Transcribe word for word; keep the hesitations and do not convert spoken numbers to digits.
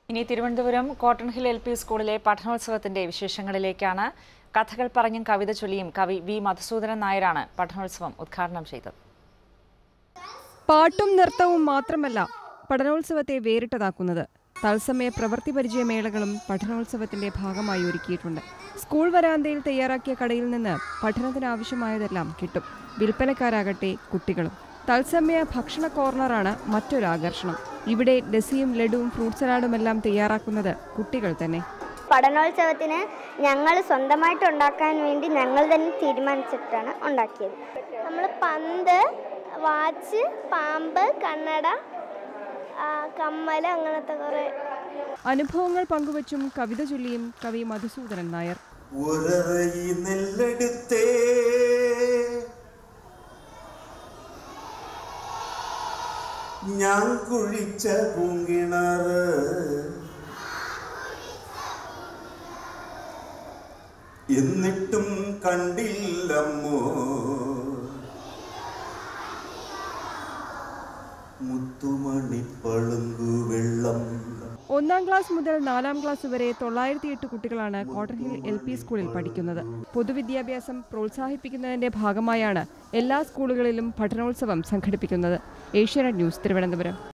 ഇനി Thiruvananthapuram cotton hill L P സ്കൂളിലെ പഠനോത്സവത്തിന്റെ വിശേഷങ്ങളിലേക്കാണ്. കഥകൾ പറഞ്ഞും കവിത ചൊല്ലിയും കവി വി മധുസൂദനൻ നായരാണ് പഠനോത്സവം ഉദ്ഘാടനം ചെയ്തത്. പാട്ടും നൃത്തവും മാത്രമല്ല പഠനോത്സവത്തെ വേറിട്ടതാക്കുന്നത്. തത്സമയ പ്രവൃത്തി പരിചയമേളകളും പഠനോത്സവത്തിന്റെ ഭാഗമായി ഒരുക്കിയിട്ടുണ്ട്. സ്കൂൾ വരാന്തയിൽ തയ്യാറാക്കിയ കടയിൽ നിന്ന് പഠനത്തിനാവശ്യമായതെല്ലാം കിട്ടും. വിൽപ്പനക്കാരാകട്ടെ കുട്ടികളും. തത്സമയ ഭക്ഷണ കോർണറാണ് മറ്റൊരാകർഷണം. ഇവിടെ ലസ്സിയും ലഡുവും ഫ്രൂട്ട് സലാഡുമെല്ലാം തയ്യാറാക്കുന്നത് കുട്ടികൾ തന്നെ. പഠനോത്സവത്തിന് ഞങ്ങൾ സ്വന്തമായിട്ട് ഉണ്ടാക്കാൻ വേണ്ടി ഞങ്ങൾ തന്നെ തീരുമാനിച്ചിട്ടാണ് ഉണ്ടാക്കിയത്. നമ്മൾ പന്ത്, വാച്ച്, പാമ്പ്, കണ്ണട, കമ്മൽ, അങ്ങനത്തെ കുറെ അനുഭവങ്ങൾ പങ്കുവച്ചും കവിത ചൊല്ലിയും കവി മധുസൂദനൻ നായർ. ഞാൻ കുഴിച്ച പൂങ്കിണറ് എന്നിട്ടും കണ്ടില്ലമ്മോ മുത്തുമണി പളുങ്കു വെള്ളം. ഒന്നാം ക്ലാസ് മുതൽ നാലാം ക്ലാസ് വരെ തൊള്ളായിരത്തി എട്ട് കുട്ടികളാണ് കോട്ടൺ ഹിൽ എൽ പി സ്കൂളിൽ പഠിക്കുന്നത്. പൊതുവിദ്യാഭ്യാസം പ്രോത്സാഹിപ്പിക്കുന്നതിന്റെ ഭാഗമായാണ് എല്ലാ സ്കൂളുകളിലും പഠനോത്സവം സംഘടിപ്പിക്കുന്നത്. ഏഷ്യാനെറ്റ് ന്യൂസ്, തിരുവനന്തപുരം.